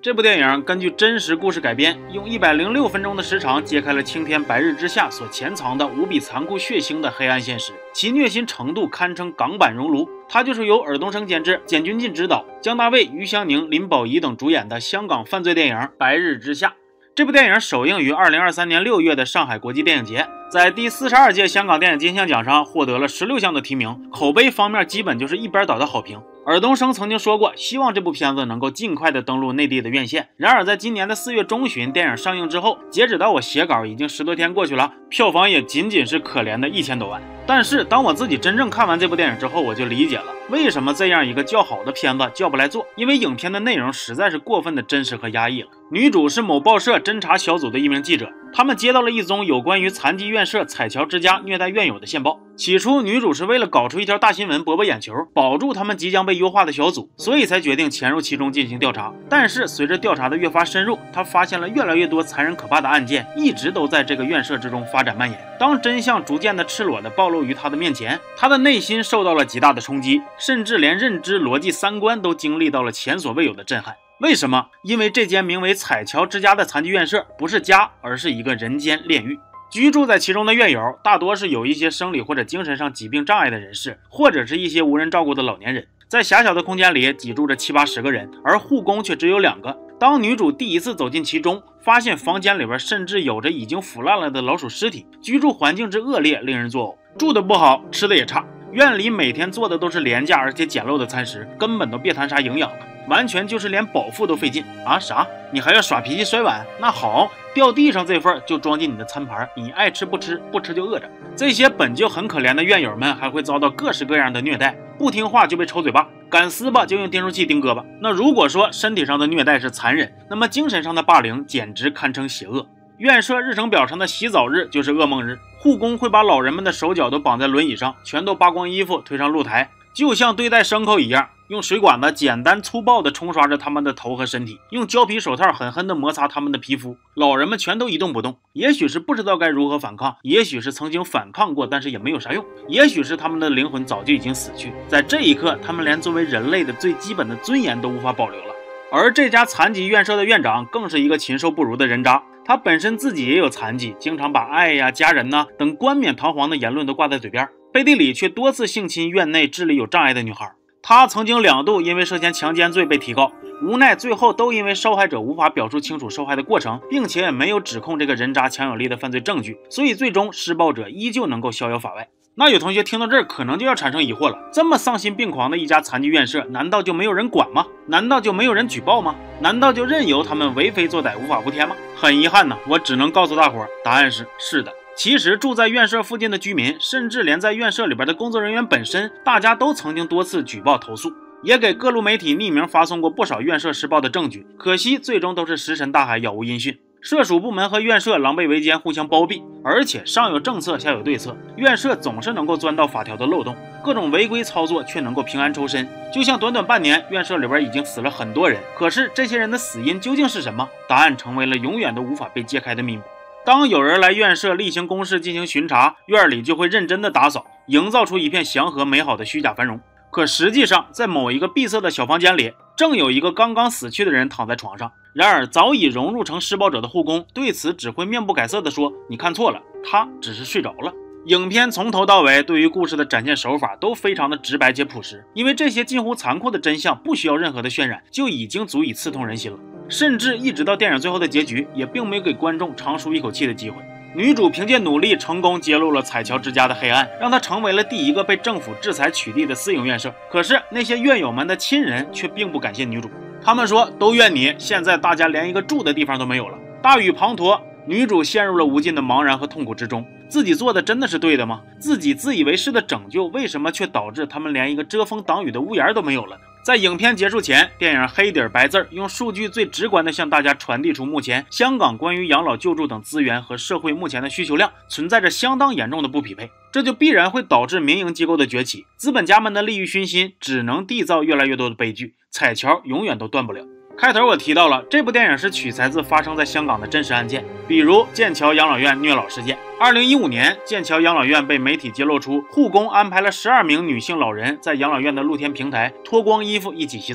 这部电影根据真实故事改编，用106分钟的时长揭开了青天白日之下所潜藏的无比残酷血腥的黑暗现实，其虐心程度堪称港版熔炉。它就是由尔冬升监制、简君进执导、姜大卫、于香凝、林保怡等主演的香港犯罪电影《白日之下》。这部电影首映于2023年6月的上海国际电影节，在第42届香港电影金像奖上获得了16项的提名，口碑方面基本就是一边倒的好评。尔冬升曾经说过，希望这部片子能够尽快的登陆内地的院线。然而在今年的4月中旬，电影上映之后，截止到我写稿已经10多天过去了，票房也仅仅是可怜的1000多万。但是当我自己真正看完这部电影之后，我就理解了为什么这样一个较好的片子叫不来做，因为影片的内容实在是过分的真实和压抑了。女主是某报社侦查小组的一名记者，他们接到了一宗有关于残疾院舍彩桥之家虐待院友的线报。起初女主是为了搞出一条大新闻博眼球，保住他们即将被优化的小组，所以才决定潜入其中进行调查。但是随着调查的越发深入，她发现了越来越多残忍可怕的案件一直都在这个院舍之中发展蔓延。当真相逐渐的赤裸的暴露于她的面前，她的内心受到了极大的冲击，甚至连认知、逻辑、三观都经历到了前所未有的震撼。为什么？因为这间名为彩桥之家的残疾院舍不是家，而是一个人间炼狱。居住在其中的院友大多是有一些生理或者精神上疾病障碍的人士，或者是一些无人照顾的老年人。在狭小的空间里挤住着70、80个人，而护工却只有2个。当女主第一次走进其中，发现房间里边甚至有着已经腐烂了的老鼠尸体，居住环境之恶劣令人作呕，住的不好，吃的也差。院里每天做的都是廉价而且简陋的餐食，根本都别谈啥营养了，完全就是连饱腹都费劲啊！啥？你还要耍脾气摔碗？那好，掉地上这份就装进你的餐盘，你爱吃不吃，不吃就饿着。这些本就很可怜的院友们还会遭到各式各样的虐待，不听话就被抽嘴巴，敢撕吧就用钉书器钉胳膊。那如果说身体上的虐待是残忍，那么精神上的霸凌简直堪称邪恶。院舍日程表上的洗澡日就是噩梦日，护工会把老人们的手脚都绑在轮椅上，全都扒光衣服推上露台，就像对待牲口一样，用水管子简单粗暴地冲刷着他们的头和身体，用胶皮手套狠狠地摩擦他们的皮肤。老人们全都一动不动，也许是不知道该如何反抗，也许是曾经反抗过但是也没有啥用，也许是他们的灵魂早就已经死去，在这一刻他们连作为人类的最基本的尊严都无法保留了。而这家残疾院舍的院长更是一个禽兽不如的人渣，他本身自己也有残疾，经常把爱呀、家人呐等冠冕堂皇的言论都挂在嘴边，背地里却多次性侵院内智力有障碍的女孩。他曾经2度因为涉嫌强奸罪被提告，无奈最后都因为受害者无法表述清楚受害的过程，并且也没有指控这个人渣强有力的犯罪证据，所以最终施暴者依旧能够逍遥法外。那有同学听到这儿可能就要产生疑惑了，这么丧心病狂的一家残疾院舍，难道就没有人管吗？难道就没有人举报吗？难道就任由他们为非作歹无法无天吗？很遗憾呢，我只能告诉大伙，答案是的。其实住在院舍附近的居民，甚至连在院舍里边的工作人员本身，大家都曾经多次举报投诉，也给各路媒体匿名发送过不少院舍施暴的证据，可惜最终都是石沉大海，杳无音讯。社署部门和院舍狼狈为奸，互相包庇，而且上有政策下有对策，院舍总是能够钻到法条的漏洞，各种违规操作却能够平安抽身。就像短短半年，院舍里边已经死了很多人，可是这些人的死因究竟是什么？答案成为了永远都无法被揭开的秘密。当有人来院舍例行公事进行巡查，院里就会认真的打扫，营造出一片祥和美好的虚假繁荣。可实际上，在某一个闭塞的小房间里，正有一个刚刚死去的人躺在床上。然而早已融入成施暴者的护工对此只会面不改色地说，你看错了，他只是睡着了。影片从头到尾对于故事的展现手法都非常的直白且朴实，因为这些近乎残酷的真相不需要任何的渲染，就已经足以刺痛人心了。甚至一直到电影最后的结局，也并没有给观众长舒一口气的机会。女主凭借努力成功揭露了彩桥之家的黑暗，让她成为了第一个被政府制裁取缔的私营院舍。可是那些院友们的亲人却并不感谢女主，他们说都怨你，现在大家连一个住的地方都没有了。大雨滂沱，女主陷入了无尽的茫然和痛苦之中。自己做的真的是对的吗？自己自以为是的拯救，为什么却导致他们连一个遮风挡雨的屋檐都没有了？在影片结束前，电影黑底白字用数据最直观地向大家传递出目前香港关于养老救助等资源和社会目前的需求量存在着相当严重的不匹配，这就必然会导致民营机构的崛起，资本家们的利欲熏心只能缔造越来越多的悲剧，彩桥永远都断不了。开头我提到了这部电影是取材自发生在香港的真实案件，比如剑桥养老院虐老事件。2015年，剑桥养老院被媒体揭露出护工安排了12名女性老人在养老院的露天平台脱光衣服一起洗澡。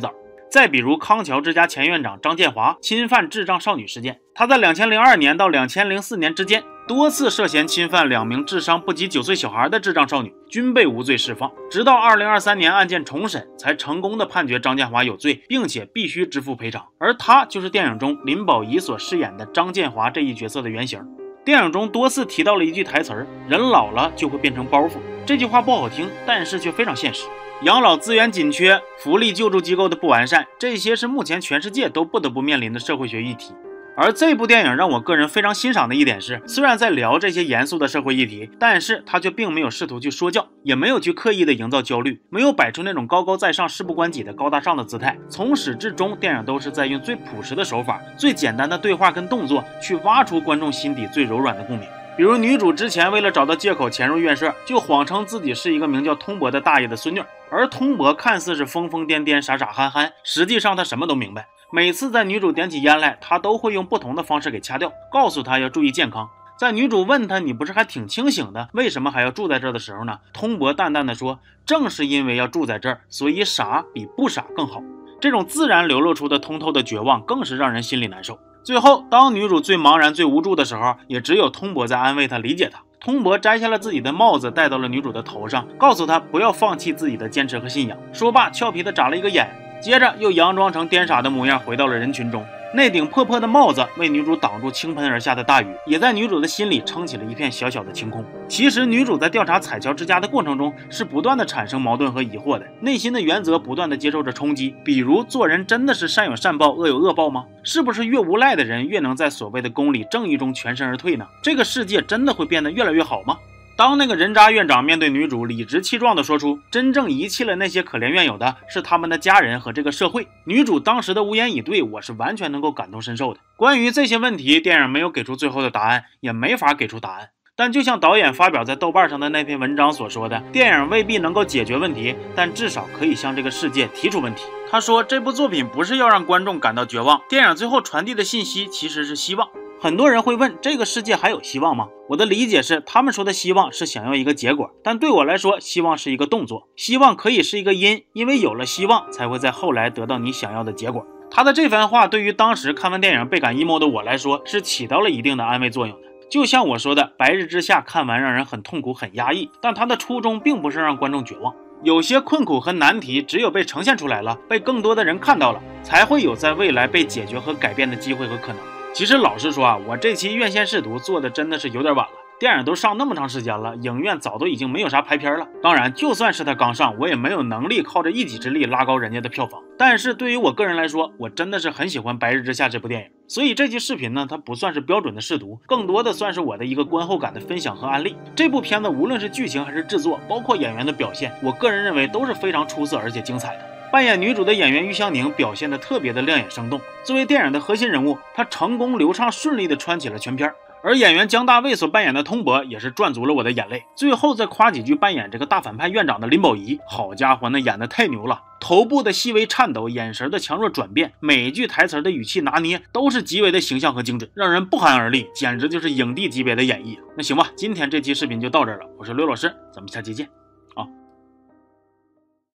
再比如康桥之家前院长张建华侵犯智障少女事件，他在2002年到2004年之间多次涉嫌侵犯2名智商不及9岁小孩的智障少女，均被无罪释放。直到2023年案件重审，才成功的判决张建华有罪，并且必须支付赔偿。而他就是电影中林保怡所饰演的张建华这一角色的原型。电影中多次提到了一句台词：人老了就会变成包袱。这句话不好听，但是却非常现实。养老资源紧缺，福利救助机构的不完善，这些是目前全世界都不得不面临的社会学议题。而这部电影让我个人非常欣赏的一点是，虽然在聊这些严肃的社会议题，但是他却并没有试图去说教，也没有去刻意的营造焦虑，没有摆出那种高高在上事不关己的高大上的姿态。从始至终，电影都是在用最朴实的手法，最简单的对话跟动作，去挖出观众心底最柔软的共鸣。比如女主之前为了找到借口潜入院舍，就谎称自己是一个名叫通伯的大爷的孙女，而通伯看似是疯疯癫癫傻傻憨憨，实际上他什么都明白。每次在女主点起烟来，他都会用不同的方式给掐掉，告诉她要注意健康。在女主问他你不是还挺清醒的，为什么还要住在这儿的时候呢，通伯淡淡的说，正是因为要住在这儿，所以傻比不傻更好。这种自然流露出的通透的绝望更是让人心里难受。最后当女主最茫然最无助的时候，也只有通伯在安慰她，理解她。通伯摘下了自己的帽子戴到了女主的头上，告诉她不要放弃自己的坚持和信仰。说罢俏皮的眨了一个眼，接着又佯装成颠傻的模样回到了人群中。那顶破破的帽子为女主挡住倾盆而下的大雨，也在女主的心里撑起了一片小小的晴空。其实女主在调查彩桥之家的过程中是不断的产生矛盾和疑惑的，内心的原则不断的接受着冲击。比如做人真的是善有善报恶有恶报吗？是不是越无赖的人越能在所谓的公理正义中全身而退呢？这个世界真的会变得越来越好吗？当那个人渣院长面对女主理直气壮地说出真正遗弃了那些可怜院友的是他们的家人和这个社会，女主当时的无言以对，我是完全能够感同身受的。关于这些问题，电影没有给出最后的答案，也没法给出答案。但就像导演发表在豆瓣上的那篇文章所说的，电影未必能够解决问题，但至少可以向这个世界提出问题。他说这部作品不是要让观众感到绝望，电影最后传递的信息其实是希望。很多人会问，这个世界还有希望吗？我的理解是，他们说的希望是想要一个结果，但对我来说，希望是一个动作。希望可以是一个因，因为有了希望，才会在后来得到你想要的结果。他的这番话对于当时看完电影倍感 emo 的我来说，是起到了一定的安慰作用的。就像我说的，《白日之下》看完让人很痛苦很压抑，但他的初衷并不是让观众绝望。有些困苦和难题只有被呈现出来了，被更多的人看到了，才会有在未来被解决和改变的机会和可能。其实老实说啊，我这期院线试读做的真的是有点晚了，电影都上那么长时间了，影院早都已经没有啥排片了。当然就算是它刚上，我也没有能力靠着一己之力拉高人家的票房。但是对于我个人来说，我真的是很喜欢《白日之下》这部电影，所以这期视频呢，它不算是标准的试读，更多的算是我的一个观后感的分享和案例。这部片子无论是剧情还是制作，包括演员的表现，我个人认为都是非常出色而且精彩的。扮演女主的演员于香凝表现得特别的亮眼生动，作为电影的核心人物，她成功流畅顺利地穿起了全片。而演员姜大卫所扮演的通伯也是赚足了我的眼泪。最后再夸几句扮演这个大反派院长的林保怡，好家伙，那演得太牛了！头部的细微颤抖，眼神的强弱转变，每一句台词的语气拿捏都是极为的形象和精准，让人不寒而栗，简直就是影帝级别的演绎。那行吧，今天这期视频就到这儿了，我是刘老师，咱们下期见。